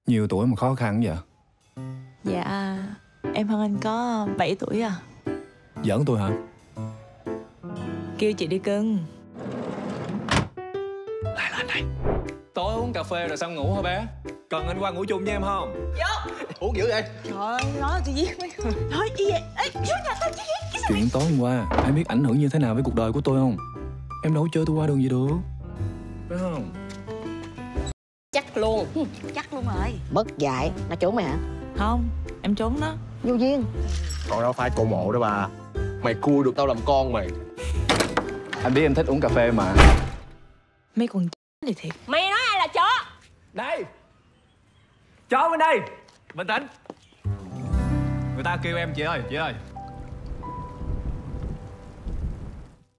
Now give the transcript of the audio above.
Nhiều tuổi mà khó khăn vậy? Dạ, em hơn anh có 7 tuổi à. Giỡn tôi hả? Kêu chị đi cưng. Lại là anh đây. Tối uống cà phê rồi xong ngủ hả bé? Cần anh qua ngủ chung với em không? Vô. Uống dữ vậy? Trời ơi, nói là tôi giết mấy người. Nói gì vậy? Ê, vô nhà tao chứ giết. Chuyện tối hôm qua, anh biết ảnh hưởng như thế nào với cuộc đời của tôi không? Em đâu có chơi tôi qua đường gì được. Phải không? Chắc luôn. Chắc luôn rồi. Mất dạy. Nó trốn mày hả? Không, em trốn đó. Vô duyên. Còn đâu phải cô mộ đó bà. Mày cua được tao làm con mày. Anh biết em thích uống cà phê mà. Mấy con này thiệt. Mày nói ai là chó? Đây! Chó bên đây! Bình tĩnh! Người ta kêu em chị ơi,